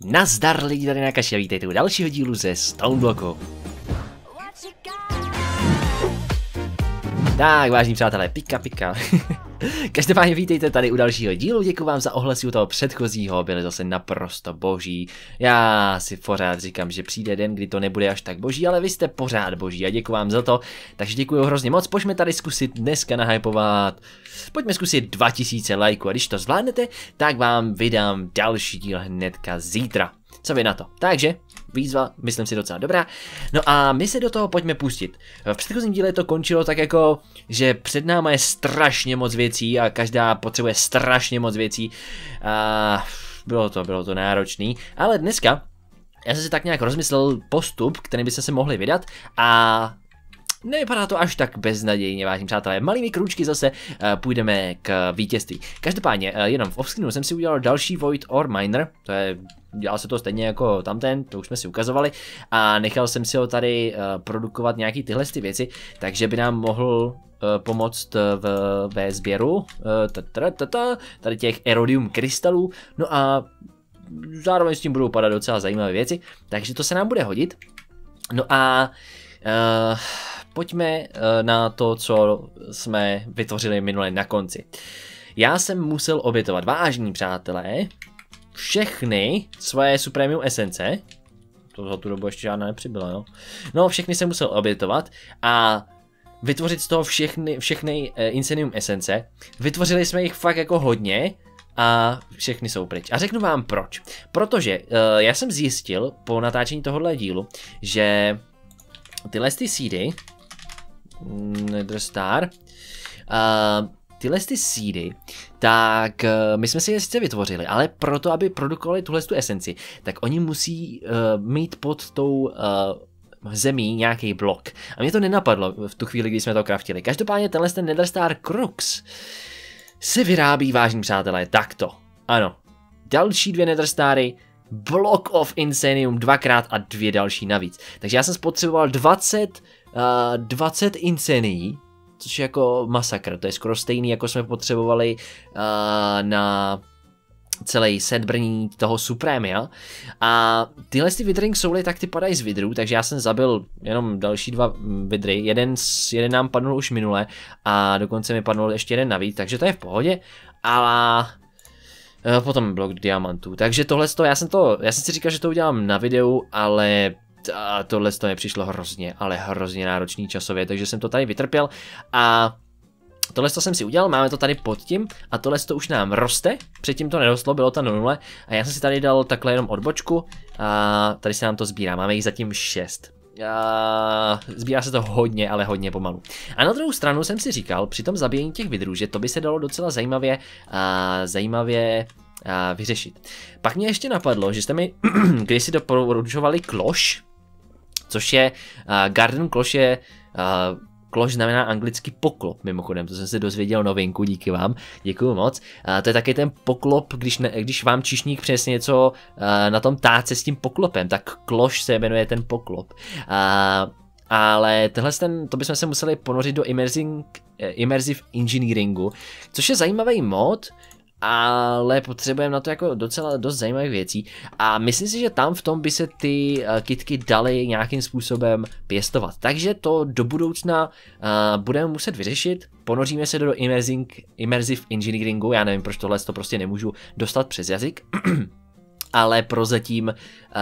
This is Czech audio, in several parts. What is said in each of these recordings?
Nazdar lidi, tady Nakashi a vítejte u dalšího dílu ze Stoneblocku. Tak, vážení přátelé, pika. Každopádně vítejte tady u dalšího dílu, děkuji vám za ohlasy u toho předchozího, byly zase naprosto boží. Já si pořád říkám, že přijde den, kdy to nebude až tak boží, ale vy jste pořád boží a děkuji vám za to. Takže děkuji hrozně moc, pojďme tady zkusit dneska nahypovat. Pojďme zkusit 2000 lajků a když to zvládnete, tak vám vydám další díl hnedka zítra. Co vy na to? Takže výzva, myslím si docela dobrá. No a my se do toho pojďme pustit. V předchozím díle to končilo tak jako, že před náma je strašně moc věcí a každá potřebuje strašně moc věcí. A bylo to náročný, ale dneska já jsem si tak nějak rozmyslel postup, který byste se mohli vydat a nevypadá to až tak beznadějně, vážení přátelé. Malými krůčky zase půjdeme k vítězství. Každopádně, jenom v offscreenu jsem si udělal další Void Ore Miner, dělal se to stejně jako tamten, to už jsme si ukazovali, a nechal jsem si ho tady produkovat nějaký tyhle věci, takže by nám mohl pomoct ve sběru tady těch erodium krystalů, no a zároveň s tím budou padat docela zajímavé věci, takže to se nám bude hodit. No a pojďme na to, co jsme vytvořili minule na konci. Já jsem musel obětovat, vážení přátelé, všechny svoje supremium esence. To za tu dobu ještě žádná nepřibyla, jo. No, všechny jsem musel obětovat a vytvořit z toho všechny Insanium esence. Vytvořili jsme jich fakt jako hodně a všechny jsou pryč. A řeknu vám proč. Protože já jsem zjistil po natáčení tohohle dílu, že tyhle seedy, Nether Star, tyhle seedy, tak my jsme si je sice vytvořili, ale proto, aby produkovali tuhle esenci, tak oni musí mít pod tou zemí nějaký blok. A mě to nenapadlo v tu chvíli, kdy jsme to craftili. Každopádně tenhle Nether Star Crux se vyrábí, vážení přátelé, takto. Ano, další 2 Nether Stary, Block of Insanium 2x a 2 další navíc. Takže já jsem spotřeboval 20 insanií, což je jako masakr, to je skoro stejný, jako jsme potřebovali na celý set brní toho Supremia. A tyhle Withering Souly, tak ty padají z vidrů, takže já jsem zabil jenom další 2 vidry, jeden nám padnul už minule a dokonce mi padnul ještě jeden navíc, takže to je v pohodě, ale potom blok diamantů, takže tohle já jsem si říkal, že to udělám na videu, ale tohle to mi přišlo hrozně náročný časově, takže jsem to tady vytrpěl a tohle jsem si udělal, máme to tady pod tím a tohle to už nám roste, předtím to nerostlo, bylo to na 0 a já jsem si tady dal takhle jenom odbočku a tady se nám to sbírá, máme jich zatím 6. Sbírá se to hodně, ale hodně pomalu. A na druhou stranu jsem si říkal, při tom zabíjení těch vidrů, že to by se dalo docela zajímavě vyřešit. Pak mě ještě napadlo, že jste mi kdysi doporučovali kloš, což je Garden Kloš je kloš znamená anglicky poklop, mimochodem, to jsem se dozvěděl novinku, díky vám, děkuju moc. To je taky ten poklop, když vám číšník přesně něco na tom táce s tím poklopem, tak kloš se jmenuje ten poklop. Ale to bychom se museli ponořit do Immersive Engineeringu, což je zajímavý mod, ale potřebujeme na to jako docela dost zajímavých věcí a myslím si, že tam v tom by se ty kitky daly nějakým způsobem pěstovat. Takže to do budoucna budeme muset vyřešit, ponoříme se do Immersive Engineeringu, já nevím, proč tohle to prostě nemůžu dostat přes jazyk, ale prozatím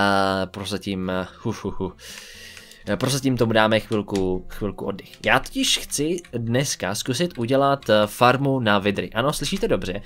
tomu dáme chvilku oddych. Já totiž chci dneska zkusit udělat farmu na vidry. Ano, slyšíte dobře,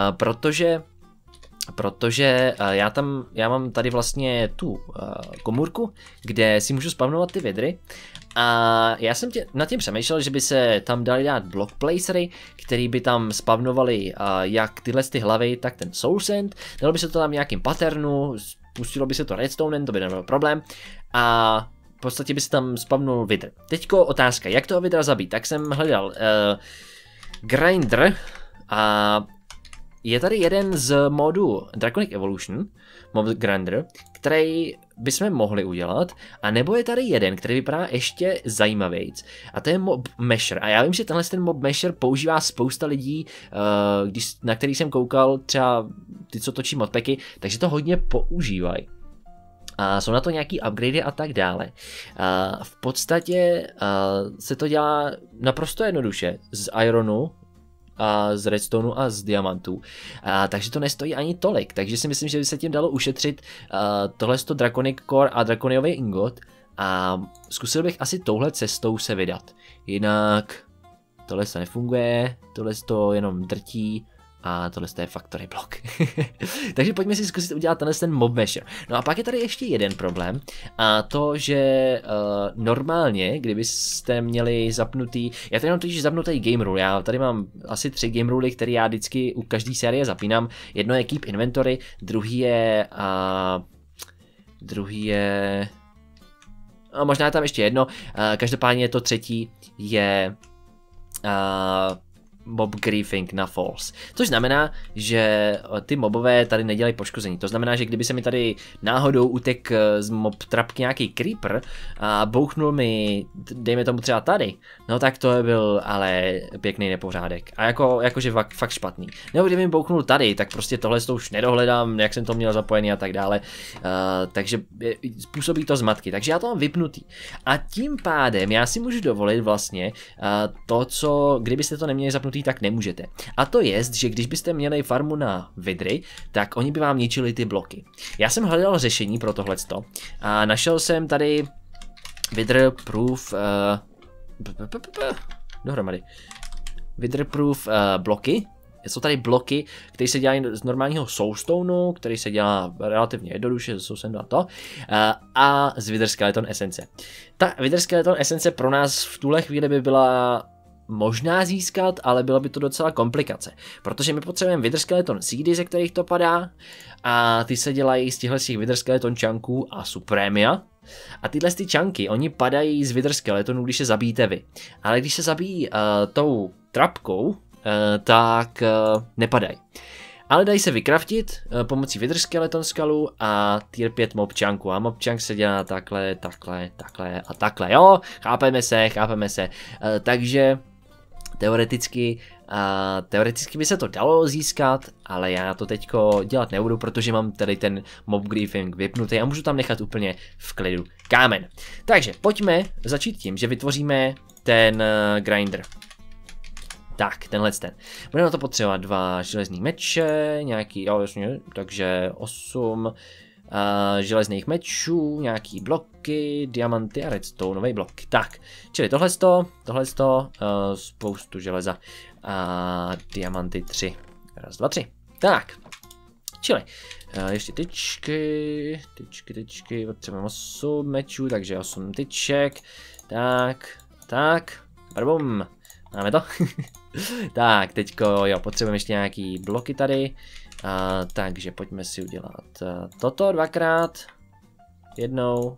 protože já mám tady vlastně tu komůrku, kde si můžu spavnovat ty vidry. A já jsem nad tím přemýšlel, že by se tam dali dát block placery, který by tam spavnovali jak tyhle ty hlavy, tak ten soul sand. Dalo by se to tam nějakým patternu, pustilo by se to redstonem, to by nebyl problém. A v podstatě by se tam spavnul vidr. Teďko otázka, jak toho vidra zabít? Tak jsem hledal grinder a je tady jeden z modu Draconic Evolution, mod grinder, který bychom mohli udělat, a nebo je tady jeden, který vypadá ještě zajímavějc, a to je Mob Mesher. A já vím, že tenhle ten Mob Mesher používá spousta lidí, na který jsem koukal, třeba ty, co točí modpacky, takže to hodně používají. A jsou na to nějaký upgradey a tak dále. V podstatě se to dělá naprosto jednoduše z ironu, a z redstoneu a z diamantů. Takže to nestojí ani tolik. Takže si myslím, že by se tím dalo ušetřit tohleto Draconic Core a Draconiový ingot. A zkusil bych asi touhle cestou se vydat. Jinak tohle to nefunguje, tohle to jenom drtí. A tohle je factory block. Takže pojďme si zkusit udělat ten Mob Mesher. No a pak je tady ještě jeden problém. A to, že normálně, kdybyste měli zapnutý, já tady mám totiž zapnutý game rule. Já tady mám asi 3 game ruly, které já vždycky u každé série zapínám. Jedno je keep inventory, druhý je a možná je tam ještě jedno. Každopádně to třetí je mob griefing na false. Což znamená, že ty mobové tady nedělají poškození. To znamená, že kdyby se mi tady náhodou utek z mob trapky nějaký creeper a bouchnul mi, dejme tomu třeba tady, no tak to byl ale pěkný nepořádek. A jakože fakt špatný. Nebo kdyby mi bouchnul tady, tak prostě tohle to už nedohledám, jak jsem to měl zapojený a tak dále. Takže způsobí to zmatky. Takže já to mám vypnutý. A tím pádem já si můžu dovolit vlastně to, co kdybyste to neměli zapnutý, tak nemůžete. A to je, že když byste měli farmu na vidry, tak oni by vám ničili ty bloky. Já jsem hledal řešení pro tohleto a našel jsem tady witherproof dohromady. Witherproof bloky. Jsou tady bloky, které se dělají z normálního soulstoneu, který se dělá relativně jednoduše, jsem dal to, a z Wither Skeleton Essence. Ta Wither Skeleton Essence pro nás v tuhle chvíli by byla možná získat, ale bylo by to docela komplikace, protože my potřebujeme Wither Skeleton seedy, ze kterých to padá, a ty se dělají z těchto Wither Skeleton chunků a Supremia. A tyhle ty chunky, oni padají z Wither Skeletonu, když se zabíjíte vy. Ale když se zabijí tou trapkou, tak nepadají. Ale dají se vykraftit pomocí Wither Skeleton skalu a tier 5 mob chunku. A mob chunk se dělá takhle, takhle, takhle a takhle, jo? Chápeme se. Takže teoreticky by se to dalo získat, ale já to teďko dělat nebudu, protože mám tady ten mob griefing vypnutý a můžu tam nechat úplně v klidu kámen. Takže pojďme začít tím, že vytvoříme ten grinder. Tak, tenhle ten. Budeme na to potřebovat 2 železný meče, nějaký, jo jasně, takže 8 železných mečů, nějaký bloky, diamanty a redstoneové bloky. Tak, čili tohleto, spoustu železa a diamanty 3. 1, 2, 3. Tak, čili ještě tyčky, potřebujeme 8 mečů, takže 8 tyček. Tak, barbum. Máme to? Tak, teďko, jo, potřebujeme ještě nějaký bloky tady. Takže pojďme si udělat toto 2krát. Jednou.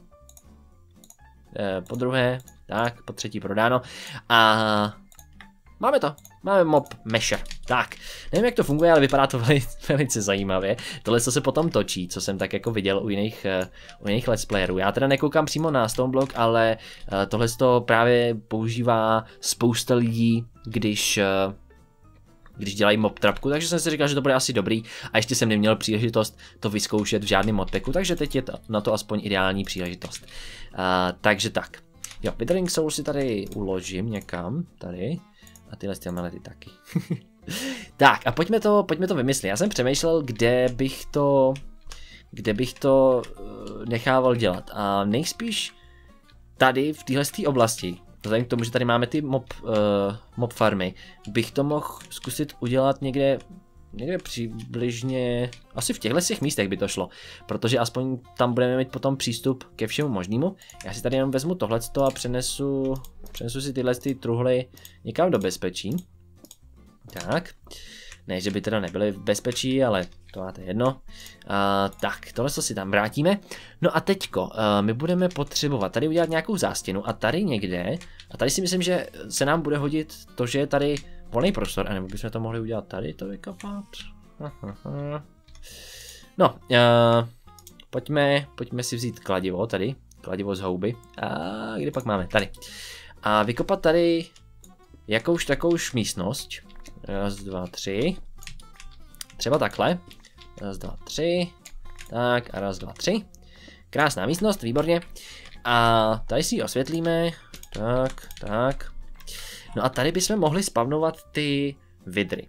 Po druhé. Tak, po třetí prodáno. A máme to. Máme mob mesher. Tak, nevím, jak to funguje, ale vypadá to velice zajímavě. Tohle co se potom točí, co jsem tak jako viděl u jiných let's playerů. Já teda nekoukám přímo na Stoneblock, ale tohle to právě používá spousta lidí, když dělají mob trapku, takže jsem si říkal, že to bude asi dobrý a ještě jsem neměl příležitost to vyzkoušet v žádném modpacku, takže teď je na to aspoň ideální příležitost. Takže tak. Jo, Withering Soul si tady uložím někam, tady. A tyhle melety taky. Tak a pojďme to vymyslet. Já jsem přemýšlel, kde bych to nechával dělat. A nejspíš tady v téhle oblasti, vzhledem k tomu, že tady máme ty mob farmy, bych to mohl zkusit udělat někde přibližně, asi v těchto místech by to šlo, protože aspoň tam budeme mít potom přístup ke všemu možnému. Já si tady jenom vezmu tohleto a přenesu si tyhle truhly někam do bezpečí. Tak, ne, že by teda nebyly v bezpečí, ale to máte jedno. Tak, tohle si tam vrátíme. No a teďko, my budeme potřebovat tady udělat nějakou zástěnu a tady někde, a tady si myslím, že se nám bude hodit to, že je tady volný prostor, anebo bychom to mohli udělat tady, to vykapat. No, Pojďme si vzít kladivo tady. Kladivo z houby. A kde pak máme? Tady. A vykopat tady jakouž takouž místnost. Raz, dva, tři. Třeba takhle. Raz, dva, tři. Tak a raz, dva, tři. Krásná místnost, výborně. A tady si ji osvětlíme. Tak. No a tady bychom mohli spavnovat ty vidry.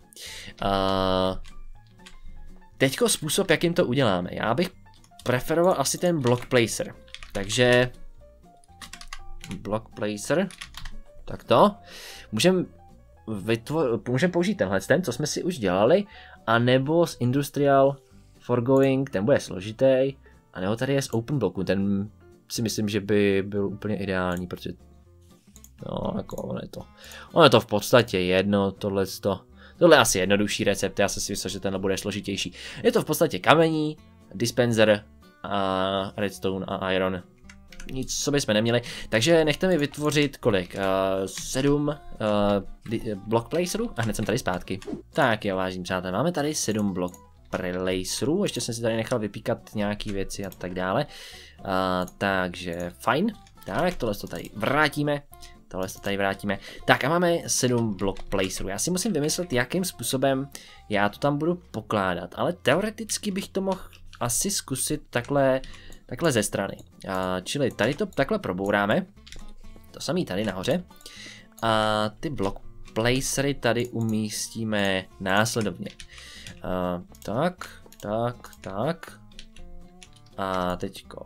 Teďko způsob, jakým to uděláme. Já bych preferoval asi ten block placer. Takže block placer. Takto. Můžeme použít tenhle, co jsme si už dělali, a nebo z industrial foregoing, ten bude složitý, a nebo tady je z open blocku, ten si myslím, že by byl úplně ideální, protože no, jako ono je to v podstatě jedno, tohle je asi jednodušší recept, já jsem si myslel, že tenhle bude složitější. Je to v podstatě kamení, dispenser a redstone a iron. Nic, co bychom neměli, takže nechte mi vytvořit kolik? 7 block placerů a hned jsem tady zpátky. Tak jo, vážení přátelé, máme tady 7 block placerů, ještě jsem si tady nechal vypíkat nějaký věci a tak dále. Takže fajn, tak tohle to tady vrátíme. Tak a máme 7 block placerů. Já si musím vymyslet, jakým způsobem já to tam budu pokládat, ale teoreticky bych to mohl asi zkusit takhle ze strany. Čili tady to takhle probouráme. To samý tady nahoře. A ty block placery tady umístíme následovně. Tak. A teďko.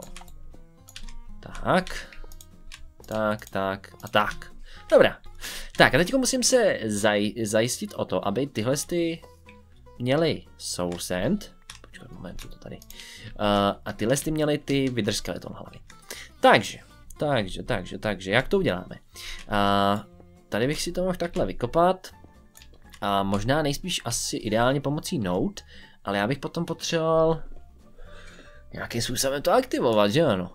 Tak. Dobrá. Tak a teďko musím se zajistit o to, aby tyhle měly soul sand. Počkat, moment, to tady. A tyhle měly ty wither skeleton hlavy. Takže, jak to uděláme? Tady bych si to mohl takhle vykopat. A možná nejspíš asi ideálně pomocí node, ale já bych potom potřeboval nějakým způsobem to aktivovat, že ano?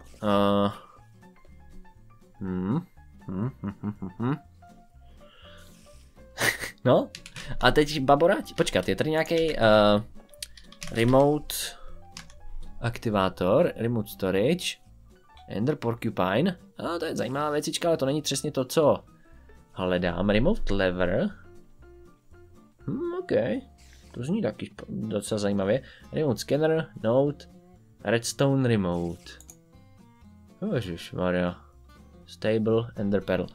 No, a teď baboráti. Počkat, je tady nějaký remote aktivátor, remote storage, ender porcupine. To je zajímavá věcička, ale to není přesně to, co hledám. Remote lever. OK, to zní taky docela zajímavě. Remote scanner, node, redstone remote. Ježišmarja. Stable, ender pearl.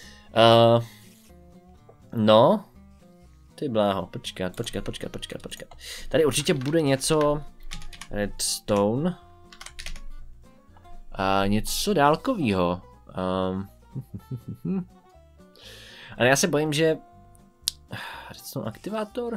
No, ty bláho, počkat. Tady určitě bude něco redstone a něco dálkovýho. Ale já se bojím, že redstone aktivátor?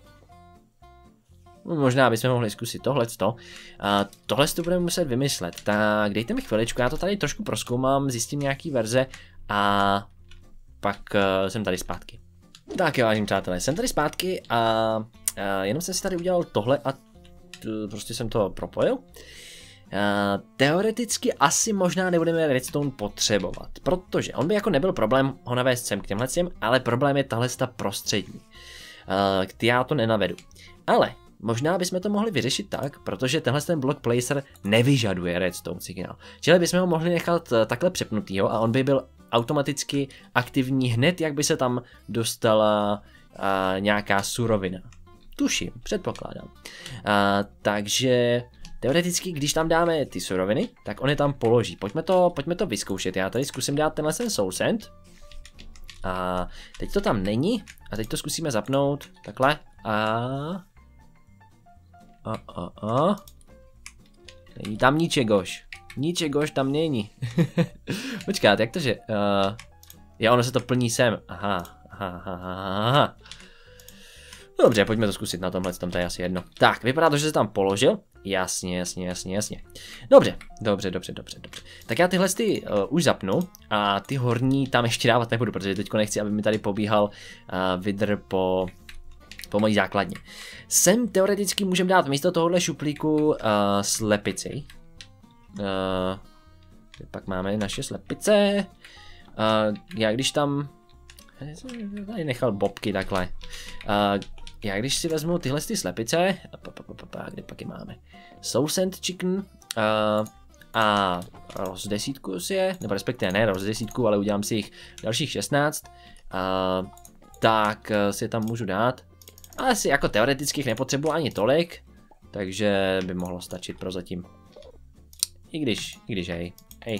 No, možná bychom mohli zkusit tohleto. Tohle to budeme muset vymyslet. Tak dejte mi chviličku, já to tady trošku prozkoumám, zjistím nějaký verze a pak jsem tady zpátky. Tak jo, vážení přátelé, jsem tady zpátky a jenom jsem si tady udělal tohle a prostě jsem to propojil. Teoreticky asi možná nebudeme redstone potřebovat, protože on by jako nebyl problém ho navést sem k těmhle, ale problém je tahle prostřední. Já to nenavedu. Ale možná bychom to mohli vyřešit tak, protože tenhle ten block placer nevyžaduje redstone signál. Čili bychom ho mohli nechat takhle přepnutýho a on by byl automaticky aktivní hned, jak by se tam dostala nějaká surovina. Tuším, předpokládám. Takže teoreticky, když tam dáme ty suroviny, tak on je tam položí. Pojďme to vyzkoušet. Já tady zkusím dát tenhle soul sand. A teď to tam není. A teď to zkusíme zapnout. Takhle. Není tam ničegož. Ničegož tam není. Počkat, jak to, že... Jo, ono se to plní sem. Aha. Dobře, pojďme to zkusit na tomhle, to je asi jedno. Tak, vypadá to, že se tam položil. Jasně. Dobře. Tak já tyhle už zapnu a ty horní tam ještě dávat nebudu, protože teďko nechci, aby mi tady pobíhal wither po mojí základně. Sem teoreticky můžeme dát místo tohohle šuplíku slepici. Pak máme naše slepice. Já když tam... Tady nechal bobky takhle. Já když si vezmu tyhle slepice... Kde pak je máme? Soul sand chicken. a rozdesítku si je, nebo respektive ne rozdesítku, ale udělám si jich dalších 16, tak si je tam můžu dát. Ale asi jako teoreticky nepotřebuji ani tolik, takže by mohlo stačit prozatím. I když hej,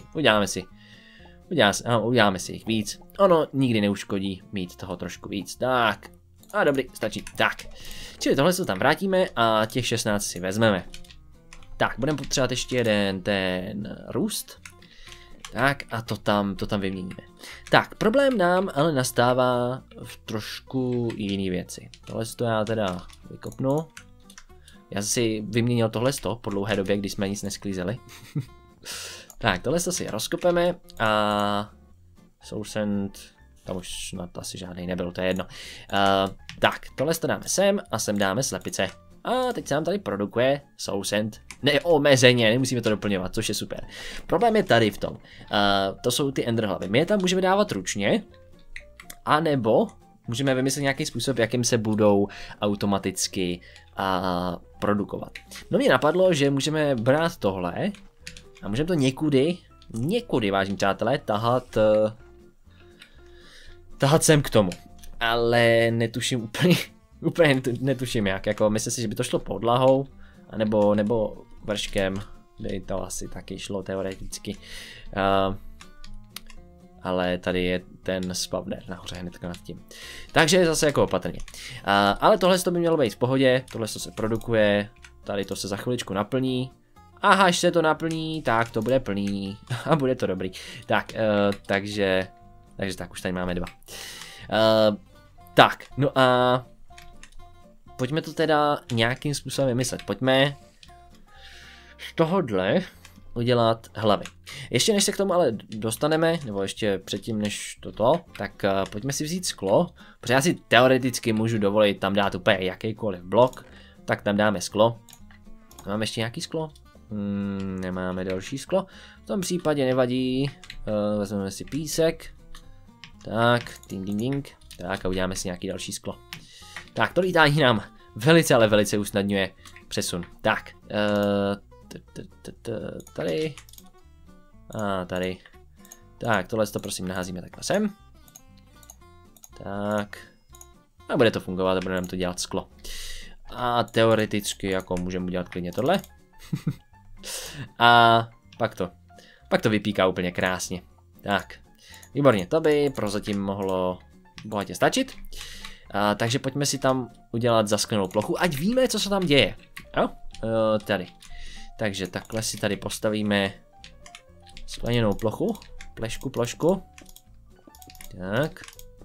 uděláme si jich víc. Ono nikdy neuškodí mít toho trošku víc, tak. A dobrý, stačí, tak. Čili tohle se tam vrátíme a těch 16 si vezmeme. Tak, budeme potřebovat ještě jeden ten růst. Tak a to tam vyměníme. Tak, problém nám ale nastává v trošku jiný věci. Tohle to já teda vykopnu. Já si vyměnil tohle po dlouhé době, když jsme nic nesklízeli. Tak, tohle si rozkopeme a Sousend, tam už snad asi žádný nebyl, to je jedno. Tak, tohle to dáme sem a sem dáme slepice. A teď se nám tady produkuje Sousend neomezeně, nemusíme to doplňovat, což je super. Problém je tady v tom. To jsou ty enderhlavy. My je tam můžeme dávat ručně, anebo můžeme vymyslet nějaký způsob, jakým se budou automaticky produkovat. No mě napadlo, že můžeme brát tohle a můžeme to někudy, vážení přátelé, tahat sem k tomu. Ale netuším úplně netuším jak, jako myslím si, že by to šlo podlahou, nebo vrškem, by to asi taky šlo teoreticky. Ale tady je ten spawner nahoře hnedka nad tím. Takže zase jako opatrně. Ale tohle by mělo být v pohodě, tohle se produkuje, tady to se za chviličku naplní. Aha, až se to naplní, tak to bude plný a bude to dobrý. Tak, takže tak už tady máme 2. Tak, no a pojďme to teda nějakým způsobem vymyslet. Pojďme z tohohle udělat hlavy. Ještě než se k tomu ale dostaneme, nebo ještě předtím než toto, tak pojďme si vzít sklo, protože já si teoreticky můžu dovolit tam dát úplně jakýkoliv blok, tak tam dáme sklo. Máme ještě nějaký sklo? Nemáme další sklo. V tom případě nevadí, vezmeme si písek. Tak, ding. Tak a uděláme si nějaký další sklo. Tak, to lítání nám velice, ale velice usnadňuje přesun. Tak, tady. A tady. Tak, tohle to prosím naházíme takhle sem. Tak. A bude to fungovat a bude nám to dělat sklo. A teoreticky jako můžeme udělat klidně tohle. A pak to vypíká úplně krásně. Tak, výborně, to by prozatím mohlo bohatě stačit. Takže pojďme si tam udělat zasklenou plochu, ať víme, co se tam děje. Jo? Tady. Takže takhle si tady postavíme skleněnou plochu. Plošku. Tak.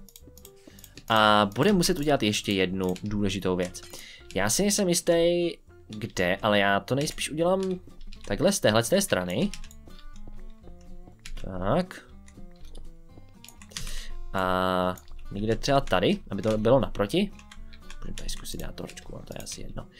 A budeme muset udělat ještě jednu důležitou věc. Já si nejsem jistý, kde, ale já to nejspíš udělám takhle z téhle strany. Tak. A někde třeba tady, aby to bylo naproti. Můžeme tady zkusit dát trošku, ale to je asi jedno.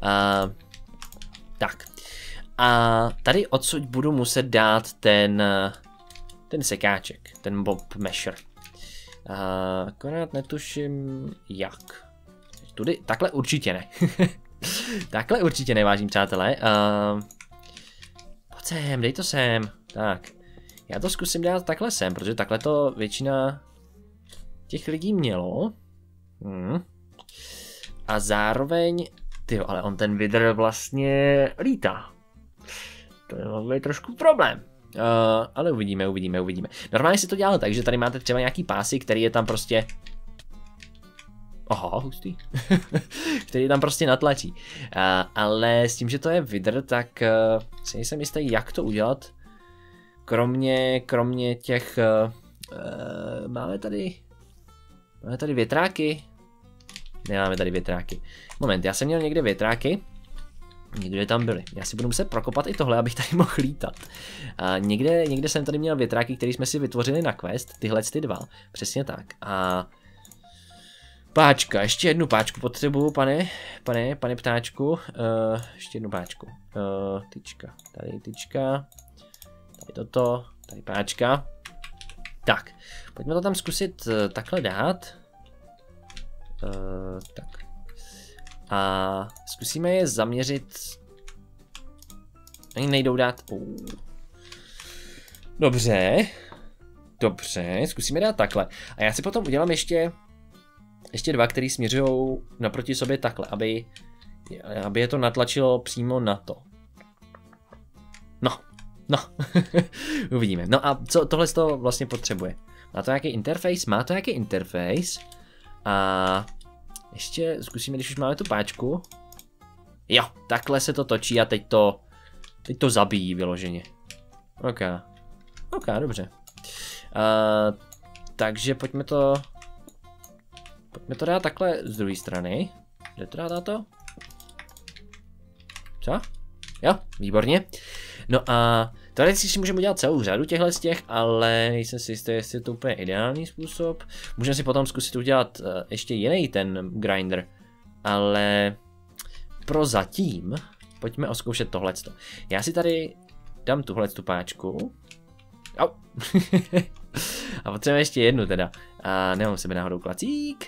Tak. A tady odsud budu muset dát ten sekáček, ten bob mesher. Akorát netuším jak. Tudy, takhle určitě ne. Takhle určitě ne, vážení přátelé. Pojď sem, dej to sem. Tak. Já to zkusím dát takhle sem, protože takhle to většina těch lidí mělo. A zároveň, tyjo, ale on ten vidr vlastně lítá. To je vlastně trošku problém. Ale uvidíme. Normálně si to dělal tak, že tady máte třeba nějaký pásy, který je tam prostě... Aha, hustý. který tam prostě natlačí. Ale s tím, že to je vidr, tak si nejsem jistý, jak to udělat. Kromě těch... Máme tady větráky? Nemáme tady větráky. Moment, já jsem měl někde větráky. Někde tam byly. Já si budu muset prokopat i tohle, abych tady mohl lítat. Někde jsem tady měl větráky, které jsme si vytvořili na quest. Tyhle ty 2. Přesně tak. A páčka. Ještě jednu páčku potřebuju, pane ptáčku. Ještě jednu páčku. Tyčka. Tady tyčka. Tady toto. Tady páčka. Tak. Pojďme to tam zkusit takhle dát. Tak. A zkusíme je zaměřit Ani nejdou dát. Dobře. Dobře, zkusíme dát takhle. A já si potom udělám ještě dva, který směřují naproti sobě takhle, aby je to natlačilo přímo na to. No. Uvidíme. No a co tohle z toho vlastně potřebuje? Má to nějaký interface? Má to nějaký interface. A ještě zkusíme, když už máme tu páčku. Jo, takhle se to točí a teď to zabíjí vyloženě. Ok, dobře. Takže pojďme to dát takhle z druhé strany. Kde to dát to? Co? Jo, výborně. No a teoreticky si můžeme udělat celou řadu těchhle z těch, ale nejsem si jistý, jestli je to úplně ideální způsob. Můžeme si potom zkusit udělat ještě jiný ten grinder, ale prozatím pojďme oskoušet tohleto. Já si tady dám tuhletu páčku. Au. A potřebujeme ještě jednu teda. A nemám u sebe náhodou klacík.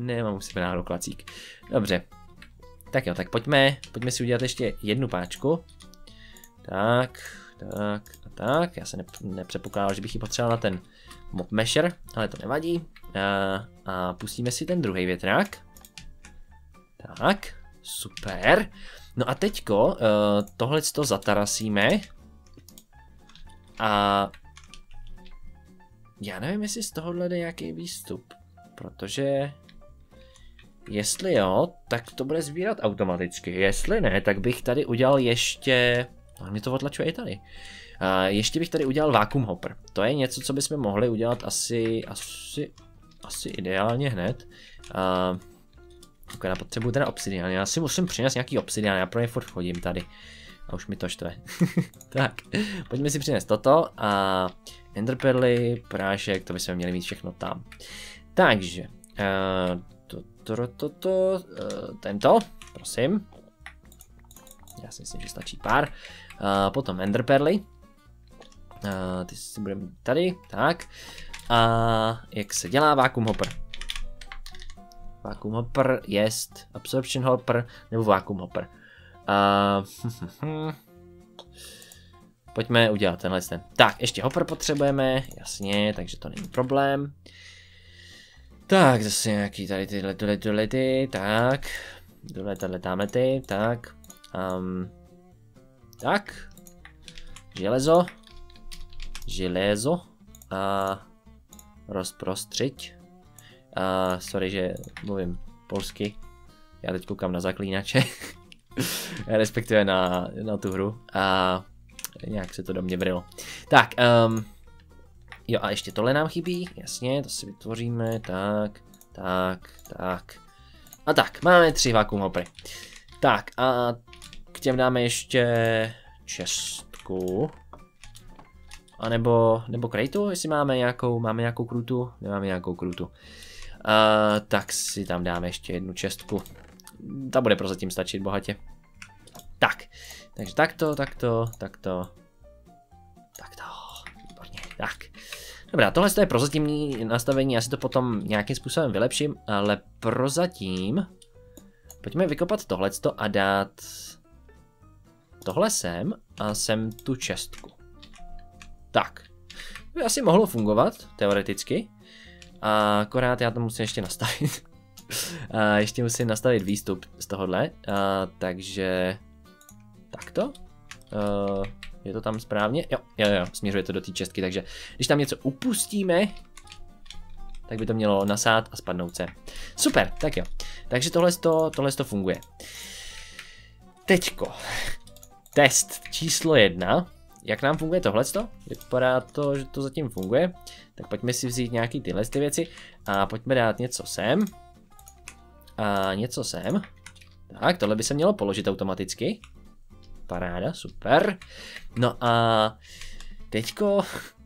Dobře. Tak jo, tak pojďme si udělat ještě jednu páčku. Tak. Já se nepředpokládal, že bych ji potřeboval na ten mob mesher, ale to nevadí. A pustíme si ten druhý větrák. Tak, super. No a teďko tohleto zatarasíme. A já nevím, jestli z tohohle jde nějaký výstup, protože jestli jo, tak to bude sbírat automaticky, jestli ne, tak bych tady udělal ještě, no mě to otlačuje i tady, ještě bych tady udělal vacuum hopper, to je něco, co bychom mohli udělat asi ideálně hned. Já potřebuji teda obsidian, já si musím přinést nějaký obsidian, já pro ně furt chodím tady. A už mi to štve. Tak, pojďme si přinést toto a enderperly, prášek, to bychom měli mít všechno tam. Takže, tento, prosím. Já si myslím, že stačí pár. Potom enderperly. Ty si budeme mít tady, tak. A jak se dělá vacuum hopper? Vacuum hopper jest absorption hopper nebo vacuum hopper. Pojďme udělat tenhle ten. Tak, ještě hopper potřebujeme, jasně, takže to není problém. Tak, zase nějaký tady tyhle, tak. Tamhle ty, tak. Tak. Železo. A rozprostřiď. Sorry, že mluvím polsky. Já teď koukám na zaklínače. Respektive na tu hru. A nějak se to do mě vrilo. Tak, jo a ještě tohle nám chybí, jasně, to si vytvoříme, tak. A tak, máme 3 vacuum hoppery. Tak a k těm dáme ještě čestku. A nebo krejtu, jestli máme nějakou krutu, nemáme nějakou krutu. Tak si tam dáme ještě jednu čestku. Ta bude prozatím stačit bohatě. Tak, takže takto. Výborně, tak. Dobrá, tohle je prozatímní nastavení, já si to potom nějakým způsobem vylepším, ale prozatím pojďme vykopat tohleto a dát tohle sem a sem tu čestku. Tak, to by asi mohlo fungovat, teoreticky, a akorát já to musím ještě nastavit. Ještě musím nastavit výstup z tohohle, takže takto. Je to tam správně? Jo, směřuje to do té čestky, takže když tam něco upustíme, tak by to mělo nasát a spadnout sem. Super, tak jo. Takže tohle funguje. Teďko. Test číslo 1. Jak nám funguje tohleto? Vypadá to, že to zatím funguje. Tak pojďme si vzít nějaký tyhle věci a pojďme dát něco sem. A něco sem. Tak, tohle by se mělo položit automaticky. Paráda, super. No a teďko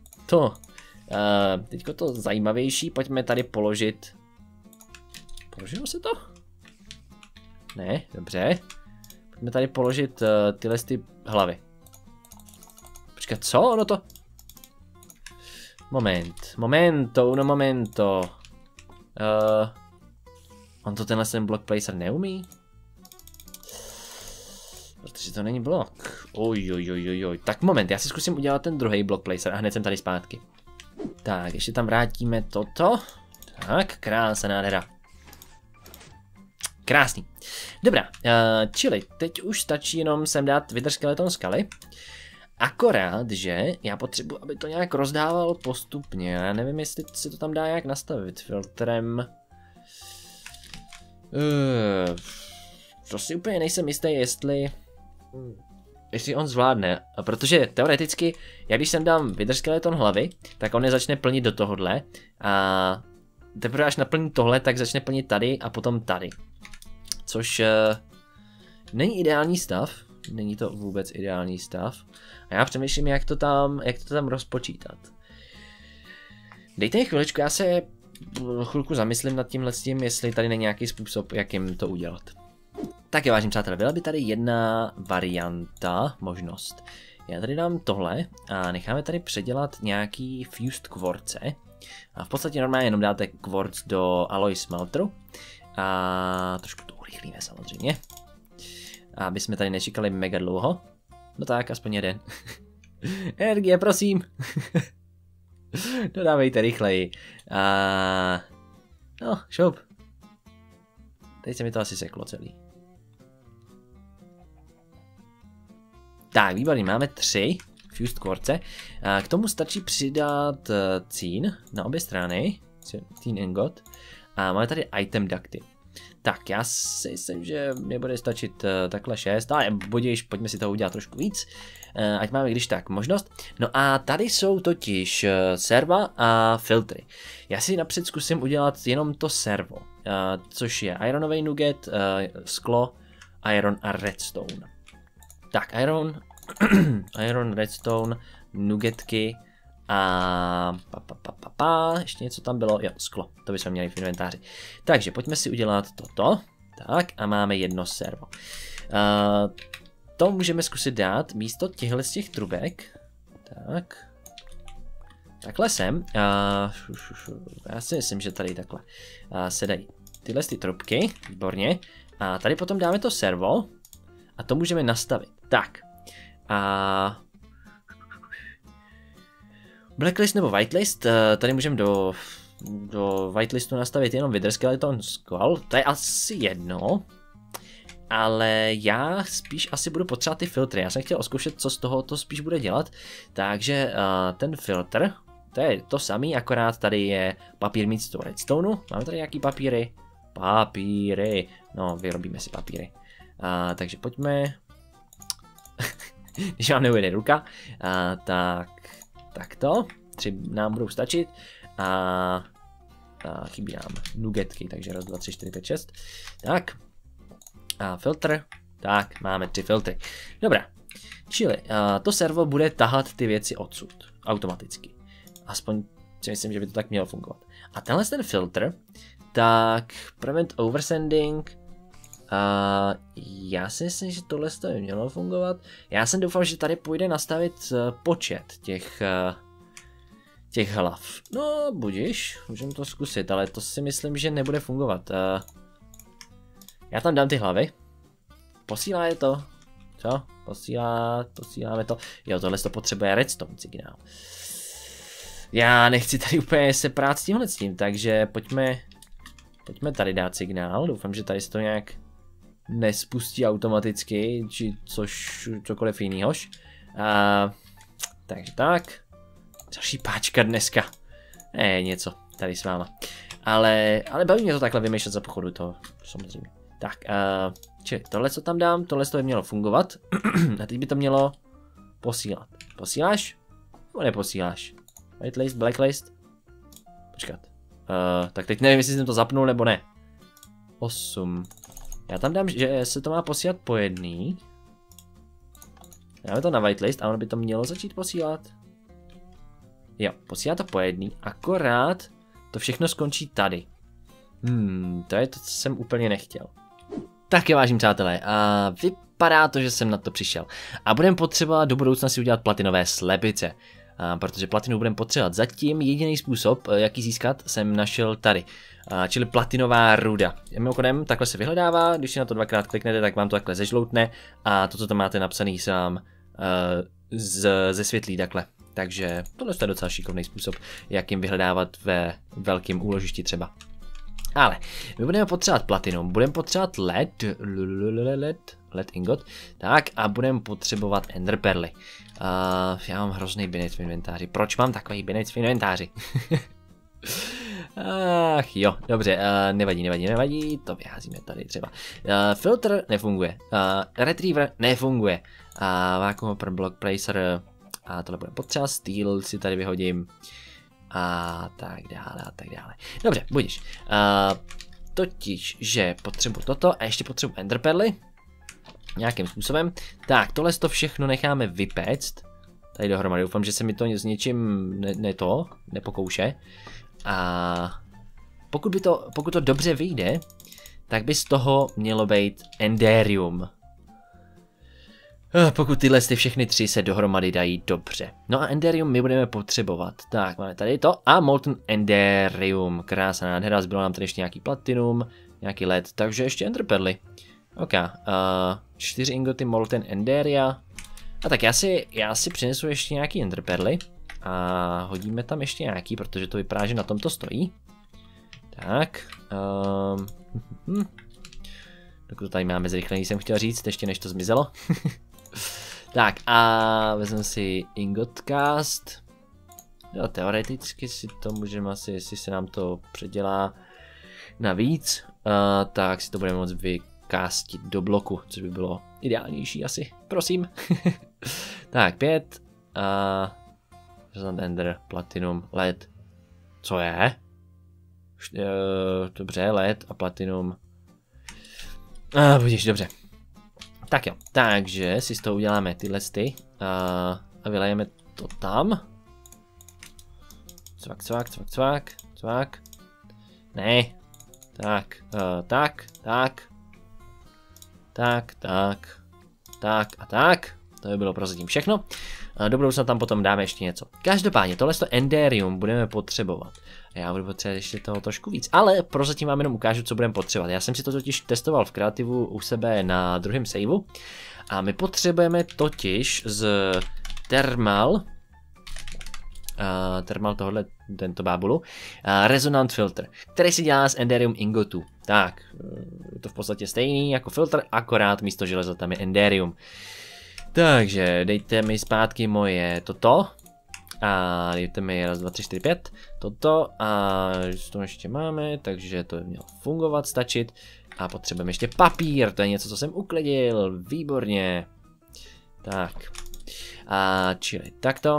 to zajímavější, pojďme tady položit. Položilo se to? Ne, dobře. Pojďme tady položit tyhle hlavy. Počkat, co? Ono to... Momento. On to tenhle ten block placer neumí? Protože to není blok. Oj. Tak moment, já si zkusím udělat ten druhý block placer a hned jsem tady zpátky. Tak, ještě tam vrátíme toto. Tak, krásná nádhera. Krásný. Dobrá, čili teď už stačí jenom sem dát vydrž skeleton skaly. Akorát, že já potřebuji, aby to nějak rozdával postupně. Já nevím, jestli si to tam dá jak nastavit filtrem. To si úplně nejsem jistý, jestli on zvládne. Protože teoreticky, já když sem dám vydrž skeleton hlavy, tak on je začne plnit do tohohle. A teprve až naplní tohle, tak začne plnit tady a potom tady. Což není ideální stav. Není to vůbec ideální stav. A já přemýšlím, jak to tam rozpočítat. Dejte mi chviličku, já se chvilku zamyslím nad tímhle s tím, jestli tady není nějaký způsob, jak jim to udělat. Tak jo, vážení přátelé, byla by tady jedna varianta, možnost. Já tady dám tohle a necháme tady předělat nějaký fused quartze. A v podstatě normálně jenom dáte quartz do alloy smelteru. A trošku to urychlíme samozřejmě. Aby jsme tady nečekali mega dlouho. No tak, aspoň jeden. Energie, prosím. Dodávejte rychleji. No, šoup. Teď se mi to asi seklo celý. Tak, výborně, máme 3 fused quartze. K tomu stačí přidat cín na obě strany. Cín ingot. A máme tady item ducty. Tak, já si myslím, že mě bude stačit takhle 6, ale budíš, pojďme si toho udělat trošku víc, ať máme když tak možnost. No a tady jsou totiž serva a filtry. Já si napřed zkusím udělat jenom to servo, což je ironový nugget, sklo, iron a redstone. Tak, iron, redstone, nuggetky a ještě něco tam bylo, jo, sklo, to bychom měli v inventáři. Takže pojďme si udělat toto, tak a máme jedno servo. To můžeme zkusit dát místo těchto z těch trubek, tak, takhle sem, já si myslím, že tady takhle se dají tyhle ty trubky, výborně, a tady potom dáme to servo a to můžeme nastavit, tak, a blacklist nebo whitelist, tady můžeme do whitelistu nastavit jenom wither skeleton skull, to je asi jedno, ale já spíš asi budu potřebovat ty filtry, já jsem chtěl oskoušet, co z toho to spíš bude dělat, takže ten filtr, to je to samý, akorát tady je papír místo toho redstone, máme tady nějaký papíry? Papíry, no vyrobíme si papíry, takže pojďme, když vám neujede ruka, tak to, 3 nám budou stačit a chybí nám nuggetky, takže 1, 2, 3, 4, 5, 6. Tak, a filtr, tak, máme 3 filtry. Dobrá, čili to servo bude tahat ty věci odsud, automaticky. Aspoň si myslím, že by to tak mělo fungovat. A tenhle ten filtr, tak prevent oversending, já si myslím, že tohle by mělo fungovat. Já jsem doufal, že tady půjde nastavit počet těch hlav. No, budiš, můžeme to zkusit, ale to si myslím, že nebude fungovat. Já tam dám ty hlavy. Posílá je to. Co? Posíláme to. Jo, tohle to potřebuje redstone signál. Já nechci tady úplně se prát s tímhle s tím, takže pojďme tady dát signál. Doufám, že tady se to nějak nespustí automaticky, či cokoliv jinýhož. Takže tak. Další páčka dneska. Něco tady s váma. Ale baví mě to takhle vymýšlet za pochodu, to samozřejmě. Tak, čili tohle, co tam dám, tohle to by mělo fungovat. A teď by to mělo posílat. Posíláš? Nebo neposíláš? Whitelist, blacklist? Počkat. Tak teď nevím, jestli jsem to zapnul nebo ne. 8. Já tam dám, že se to má posílat po jedný. Dáme to na whitelist a ono by to mělo začít posílat. Jo, posílá to po jedný, akorát to všechno skončí tady. To je to, co jsem úplně nechtěl. Tak je, vážení přátelé, a vypadá to, že jsem na to přišel. A budeme potřebovat do budoucna si udělat platinové slepice. protože platinu budeme potřebovat. Zatím jediný způsob, jak ji získat, jsem našel tady. Čili platinová ruda. Mimochodem, takhle se vyhledává, když si na to dvakrát kliknete, tak vám to takhle zežloutne a to, co tam máte napsaný, se vám zesvětlí takhle. Takže tohle je docela šikovný způsob, jak jim vyhledávat ve velkém úložišti třeba. Ale my budeme potřebovat platinu, budeme potřebovat led ingot, tak a budeme potřebovat enderperly. Já mám hrozný binec v inventáři. Proč mám takový binec v inventáři? Ach jo, dobře, nevadí, to vyházíme tady třeba. Filter nefunguje, retriever nefunguje, vacuum per block placer, a tohle bude potřeba, steel si tady vyhodím, a tak dále. Dobře, budíš. Totiž, že potřebuji toto a ještě potřebuji enderperly, nějakým způsobem. Tak, tohle to všechno necháme vypéct, tady dohromady, doufám, že se mi to s něčím nepokouše. A pokud to dobře vyjde, tak by z toho mělo být enderium. Pokud tyhle všechny tři se dohromady dají dobře. No a enderium my budeme potřebovat. Tak, máme tady to a molten enderium. Krásná nádhera, zbylo nám tady ještě nějaký platinum, nějaký led, takže ještě enderperly. OK, 4 ingoty molten enderia. A tak já si přinesu ještě nějaký enderperly. A hodíme tam ještě nějaký, protože to vypadá, že na tom to stojí. Tak. Dokud to tady máme zrychlený, jsem chtěl říct, ještě než to zmizelo. Tak a vezmu si ingotcast. Jo, teoreticky si to můžeme asi, jestli se nám to předělá navíc, tak si to budeme moct vykástit do bloku, což by bylo ideálnější asi, prosím. Tak, 5 a ender, platinum, led. Co je? Dobře, led a platinum. Budíš, dobře. Tak jo, takže si z toho uděláme tyhle ty a vylejeme to tam. Cvak. Ne. Tak a tak. To by bylo prozatím všechno. Do budoucna tam potom dáme ještě něco. Každopádně, tohle enderium budeme potřebovat. Já budu potřebovat ještě toho trošku víc, ale prozatím vám jenom ukážu, co budeme potřebovat. Já jsem si to totiž testoval v kreativu u sebe na druhém saveu. A my potřebujeme totiž z thermal tento bábulu, resonant filter, který si dělá z enderium ingotu. Tak, je to v podstatě stejný jako filtr, akorát místo železa tam je enderium. Takže dejte mi zpátky moje toto. A dejte mi 1, 2, 3, 4, 5. Toto a to ještě máme, takže to by mělo fungovat, stačit. A potřebujeme ještě papír, to je něco, co jsem uklidil, výborně. Tak. A čili takto.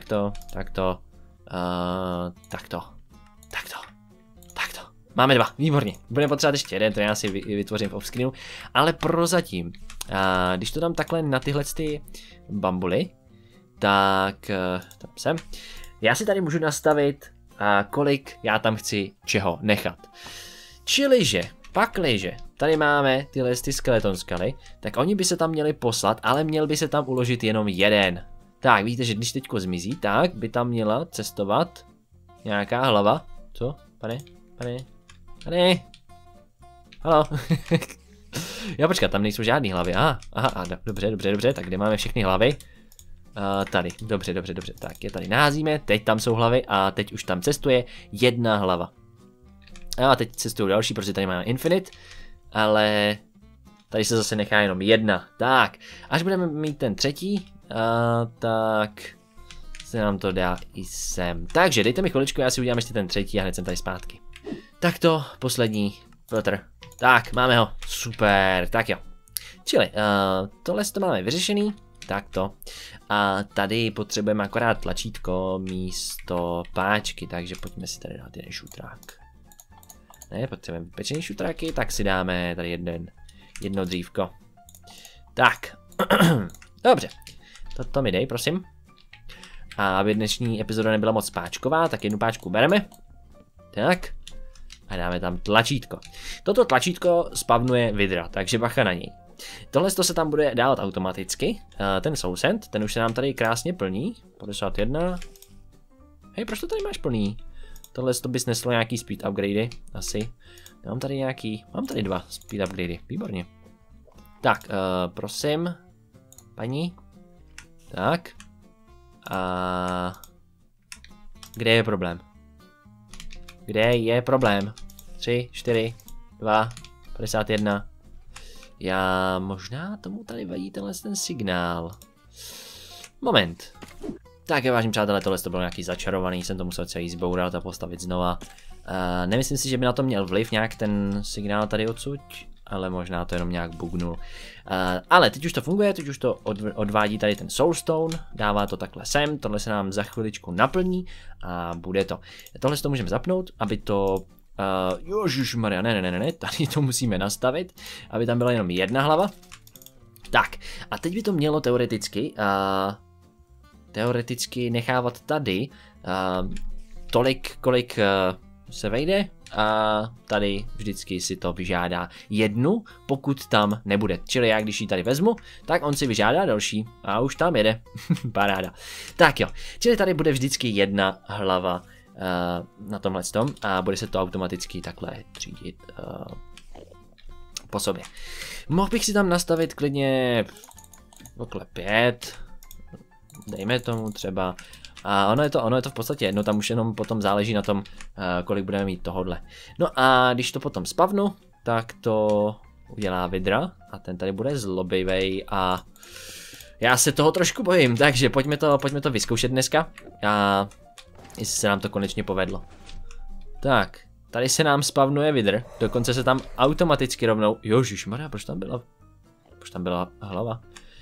Máme 2, výborně. Budeme potřebovat ještě jeden, to já si vytvořím v offscreenu. Ale prozatím, když to dám takhle na tyhle ty bambuly, tak tam jsem. Já si tady můžu nastavit, kolik já tam chci čeho nechat. Čiliže, pakliže tady máme tyhle ty skeleton skaly, tak oni by se tam měli poslat, ale měl by se tam uložit jenom jeden. Tak, víte, že když teďko zmizí, tak by tam měla cestovat nějaká hlava. Co? Pane? Halo? Já počkat, tam nejsou žádný hlavy. Aha, dobře, tak kde máme všechny hlavy? Tady, dobře, tak je tady naházíme, teď tam jsou hlavy a teď už tam cestuje jedna hlava. A teď cestují další, protože tady máme infinite, ale tady se zase nechá jenom jedna. Tak, až budeme mít ten třetí, tak se nám to dá i sem. Takže dejte mi chviličku, já si udělám ještě ten třetí a hned jsem tady zpátky. Takto, poslední filtr. Tak, máme ho, super, tak jo. Čili, tohle to máme vyřešený. Takto. A tady potřebujeme akorát tlačítko místo páčky, takže pojďme si tady dát jeden šutrák. Ne, potřebujeme vypečený šutráky, tak si dáme tady jedno dřívko. Tak. Dobře. To mi dej, prosím. A aby dnešní epizoda nebyla moc páčková, tak jednu páčku bereme. Tak. A dáme tam tlačítko. Toto tlačítko spavnuje vidra, takže bacha na něj. Tohle se tam bude dávat automaticky. Ten sousend, ten už se nám tady krásně plní. 51. Hej, proč to tady máš plný? Tohle to by sneslo nějaký speed upgradey, asi. Mám tady nějaký, mám tady 2 speed upgradey, výborně. Tak, prosím, paní. Tak. A kde je problém? Kde je problém? 3, 4, 2, 51. Já možná tomu tady vadí tenhle ten signál. Moment. Tak je, vážení přátelé, tohle to bylo nějaký začarovaný, jsem to musel celý zbourat a postavit znova. Nemyslím si, že by na to měl vliv nějak ten signál tady odsud, ale možná to jenom nějak bugnul. Ale teď už to funguje, teď už to odvádí tady ten soulstone, dává to takhle sem, tohle se nám za chviličku naplní a bude to. Tohle to můžeme zapnout, aby to... Ježišmarja, ne, tady to musíme nastavit, aby tam byla jenom jedna hlava. Tak, a teď by to mělo teoreticky nechávat tady tolik, kolik se vejde, a tady vždycky si to vyžádá jednu, pokud tam nebude. Čili já když ji tady vezmu, tak on si vyžádá další a už tam jede. Paráda. Tak jo, čili tady bude vždycky jedna hlava na tomhle tom a bude se to automaticky takhle třídit po sobě. Mohl bych si tam nastavit klidně okolo 5, dejme tomu třeba. A ono je to v podstatě jedno, tam už jenom potom záleží na tom, kolik budeme mít tohodle. No a když to potom spavnu, tak to udělá Vidra a ten tady bude zlobivej a já se toho trošku bojím, takže pojďme to vyzkoušet dneska a jestli se nám to konečně povedlo. Tak, tady se nám spavnuje Vidr, dokonce se tam automaticky rovnou, ježišmarja, proč tam byla hlava?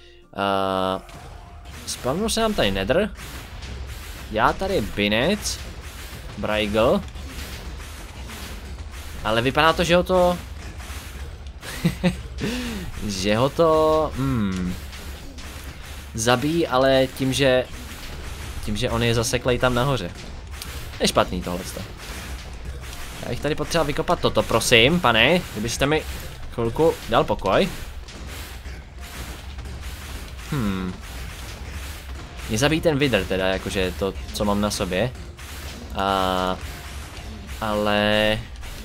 Spavnul se nám tady Nether. Já tady Binec, Braigl, ale vypadá to, že ho to, zabíjí, ale tím, že on je zaseklej tam nahoře. Je špatný tohleto. Já bych tady potřeboval vykopat toto, prosím, pane, kdybyste mi chvilku dal pokoj. Mě zabíjí ten Wither teda, jakože to, co mám na sobě. Ale...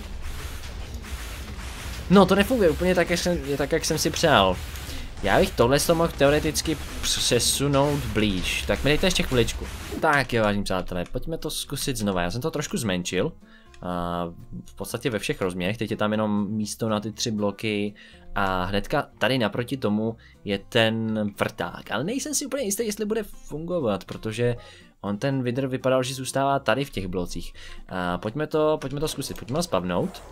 No, to nefunguje úplně tak, jak jsem si přál. Já bych tohle mohl teoreticky přesunout blíž. Tak mi dejte ještě chviličku. Tak jo, vážení přátelé, pojďme to zkusit znova. Já jsem to trošku zmenšil. V podstatě ve všech rozměrech. Teď je tam jenom místo na ty 3 bloky. A hnedka tady naproti tomu je ten vrták. Ale nejsem si úplně jistý, jestli bude fungovat, protože on ten Wither vypadal, že zůstává tady v těch blocích. Pojďme to zkusit, pojďme ho spavnout.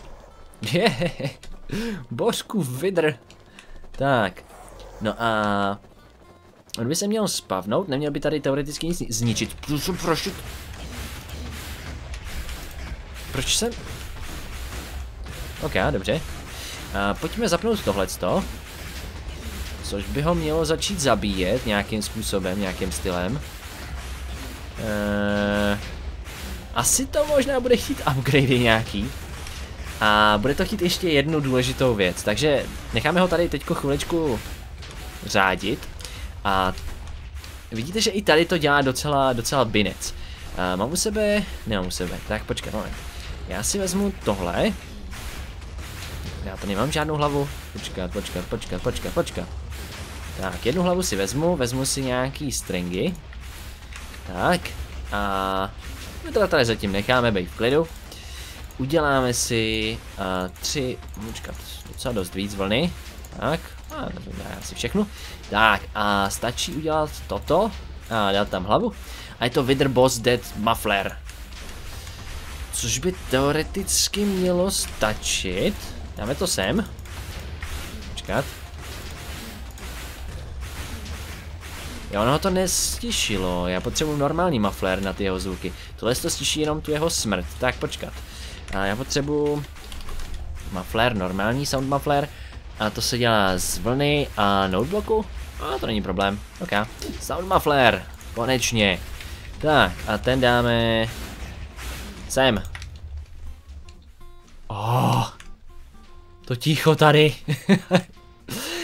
Božku Wither. Tak, no a on by se měl spavnout, neměl by tady teoreticky nic zničit. Proč jsem... Ok, dobře. Pojďme zapnout tohleto. Což by ho mělo začít zabíjet nějakým způsobem, nějakým stylem. Asi to možná bude chtít upgradey nějaký. A bude to chtít ještě jednu důležitou věc, takže necháme ho tady teďko chviličku řádit. A vidíte, že i tady to dělá docela binec. Mám u sebe? Nemám u sebe, tak počkat, moment. Já si vezmu tohle. Já to nemám žádnou hlavu. Počkat. Tak, jednu hlavu si vezmu si nějaký stringy. Tak, a my to tady zatím necháme být v klidu. Uděláme si 3, počkat, docela dost víc vlny. Tak, já si všechno. Tak, a stačí udělat toto a dát tam hlavu. A je to Wither Boss Dead Muffler. Což by teoreticky mělo stačit. Dáme to sem. Počkat. Jo, ono to nestišilo. Já potřebuji normální muffler na ty jeho zvuky. Tohle to stiší jenom tu jeho smrt. Tak počkat. A já potřebuji muffler, normální sound muffler. A to se dělá z vlny a notebooku. A to není problém. Ok. Sound muffler. Konečně. Tak a ten dáme sem. To ticho tady.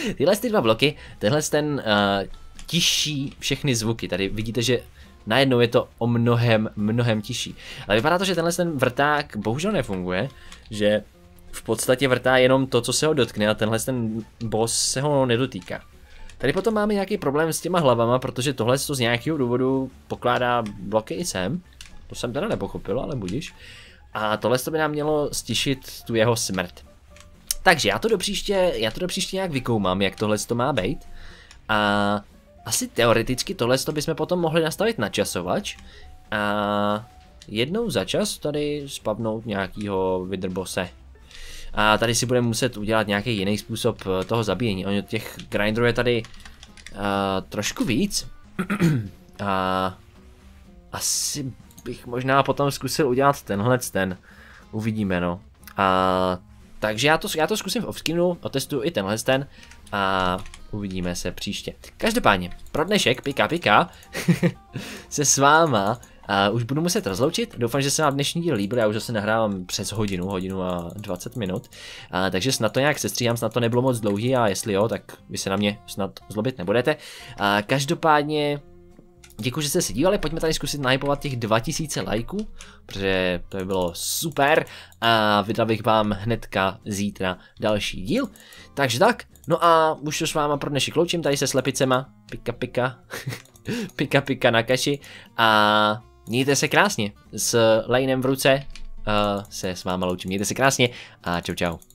Tyhle ty dva bloky, tenhle ten tiší všechny zvuky. Tady vidíte, že najednou je to o mnohem tiší. Ale vypadá to, že tenhle ten vrták bohužel nefunguje, že v podstatě vrtá jenom to, co se ho dotkne a tenhle ten boss se ho nedotýká. Tady potom máme nějaký problém s těma hlavama, protože tohle z nějakého důvodu pokládá bloky i sem. To jsem teda nepochopil, ale budiš. A tohle by nám mělo stišit tu jeho smrt. Takže já to do příště nějak vykoumám, jak tohle to má být. A asi teoreticky tohle bychom potom mohli nastavit na časovač. A jednou za čas tady spavnout nějakýho vidrbose. A tady si budeme muset udělat nějaký jiný způsob toho zabíjení. Ono těch grinderů je tady trošku víc. A asi bych možná potom zkusil udělat tenhle ten. Uvidíme, no. Takže já to zkusím v offscreenu, otestuju i tenhle ten a uvidíme se příště. Každopádně, pro dnešek, pika, se s váma už budu muset rozloučit. Doufám, že se vám dnešní díl líbil, já už zase nahrávám přes hodinu a 20 minut. Takže snad to nějak sestříhám, snad to nebylo moc dlouhý a jestli jo, tak vy se na mě snad zlobit nebudete. Každopádně děkuji, že jste se dívali, pojďme tady zkusit nahypovat těch 2000 lajků, protože to by bylo super a vydal bych vám hnedka zítra další díl. Takže tak, no a už to s váma pro dnešek loučím tady se slepicema, pika na kaši a mějte se krásně, s lejnem v ruce se s váma loučím, mějte se krásně a čau.